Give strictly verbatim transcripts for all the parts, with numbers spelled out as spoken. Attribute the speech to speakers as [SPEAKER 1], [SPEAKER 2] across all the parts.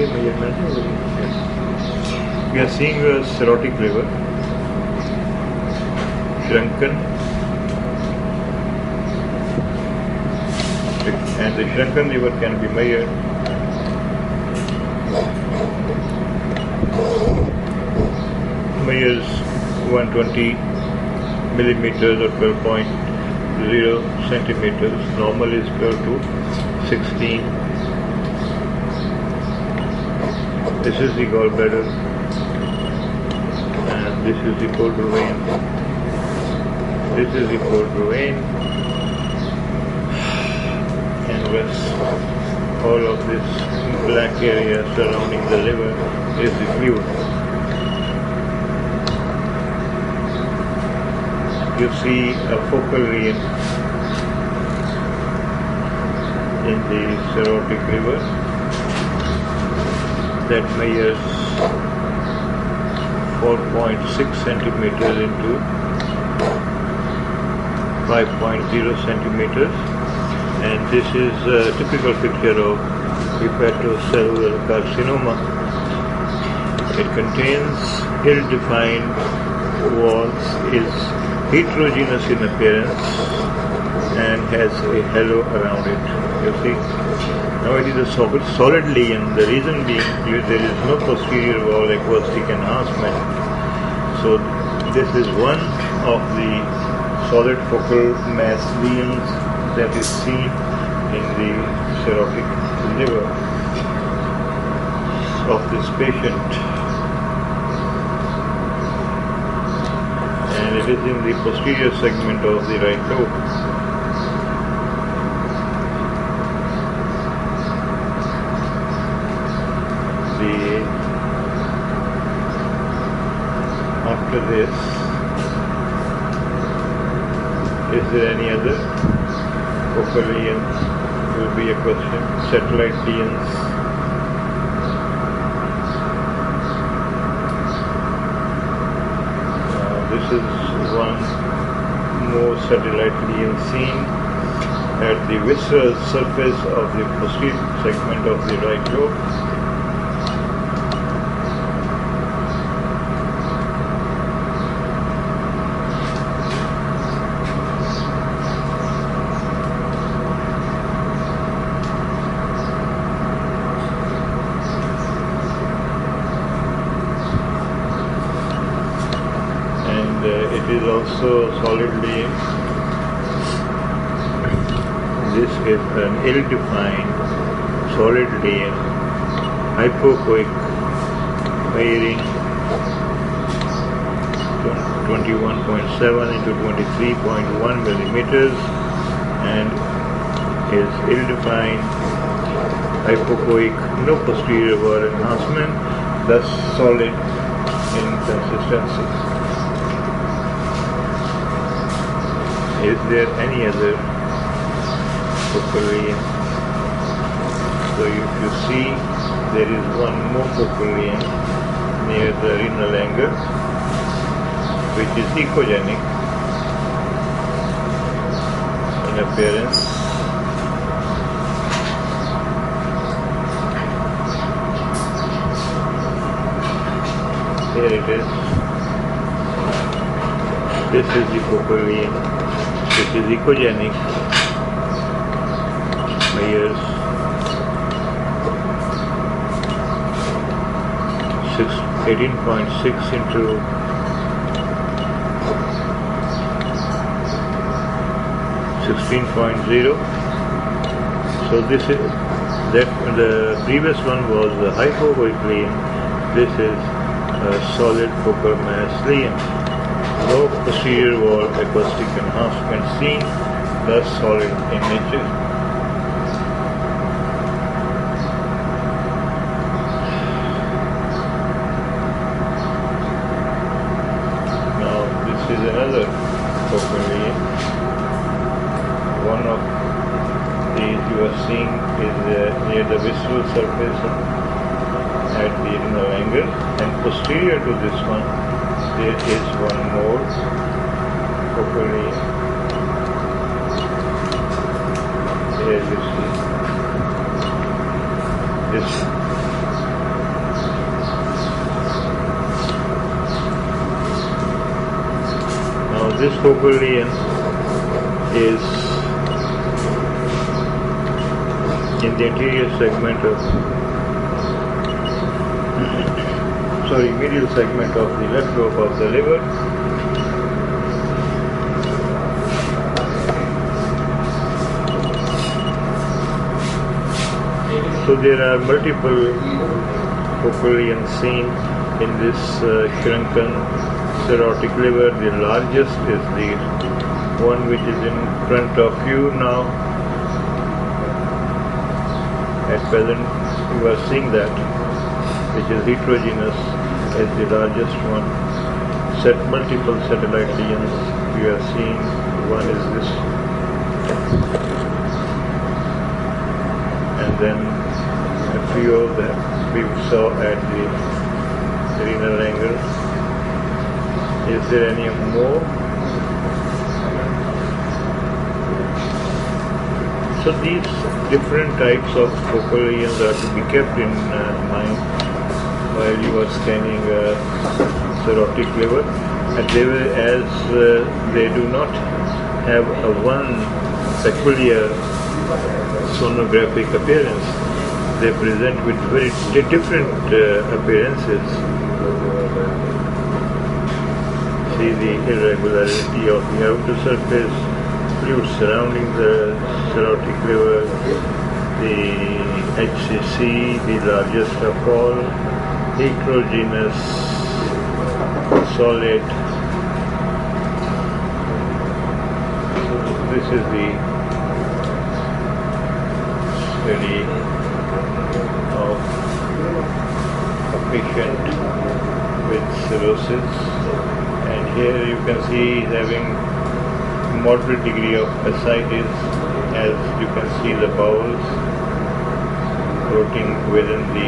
[SPEAKER 1] measurement. Yes. We are seeing a cirrhotic liver, shrunken, and the shrunken liver can be measured. Measures one hundred twenty millimeters or twelve point zero centimeters. Normal is twelve to sixteen. This is the gallbladder, and this is the portal vein. This is the portal vein, and rest all of this black area surrounding the liver is the fluid. You see a focal vein in the cirrhotic liver that measures four point six centimeters into five point zero centimeters, and this is a typical picture of hepatocellular carcinoma. It contains ill-defined walls, is heterogeneous in appearance, and has a halo around it. You see, now it is a solid, solid lesion. The reason being there is no posterior wall acoustic enhancement. So this is one of the solid focal mass lesions that is seen in the cirrhotic liver of this patient. And it is in the posterior segment of the right lobe. The after this, is there any other focal lesions? Will be a question. Satellite lesions. This is one more satellite lesion seen at the visceral surface of the posterior segment of the right lobe. It is also solidly, this is an ill-defined solid lesion, hypoechoic, measuring twenty-one point seven into twenty-three point one millimeters, and is ill-defined, hypoechoic, no posterior wall enhancement, thus solid in consistency. Is there any other focal lesion? So if you see, there is one more focal lesion near the renal angle, which is echogenic in appearance. Here it is. This is the focal lesion. This is echogenic, measures eighteen point six into sixteen point zero. So this is that the previous one was the hypoechoic lesion. This is a solid focal mass lesion. No posterior wall acoustic enhancement seen, thus solid in nature. Now this is another focal lesion. One of these you are seeing is uh, near the visceral surface at the renal angle, and posterior to this one there is one more focal lesion. Here you see this this focal lesion is in the anterior segment of sorry medial segment of the left lobe of the liver. So there are multiple focal lesions seen in this uh, shrunken cirrhotic liver. The largest is the one which is in front of you now. At present you are seeing that, which is heterogeneous as the largest one. Set multiple satellite lesions you are seeing. One is this, and then a few of them we saw at the renal angle. Is there any more? So these different types of focal lesions are to be kept in uh, mind while you are scanning uh, cirrhotic liver, and they will, as uh, they do not have a one peculiar sonographic appearance, they present with very different uh, appearances. See the irregularity of the outer surface, fluid surrounding the cirrhotic liver, the H C C, the largest of all, heterogeneous, solid. So this is the study of a patient with cirrhosis, and here you can see he's having moderate degree of ascites, as you can see the bowels floating within the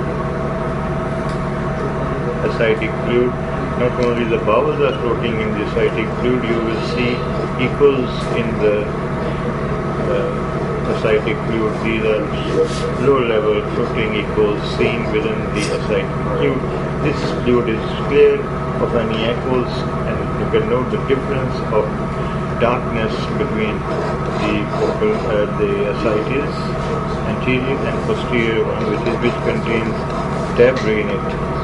[SPEAKER 1] ascitic fluid. Not only the bowels are floating in the ascitic fluid, you will see equals in the uh, ascitic fluid. These are low-level floating equals seen within the ascitic fluid. This fluid is clear of any echoes, and you can note the difference of darkness between the focal, uh, the ascites, anterior and posterior one, which is which contains debris in it.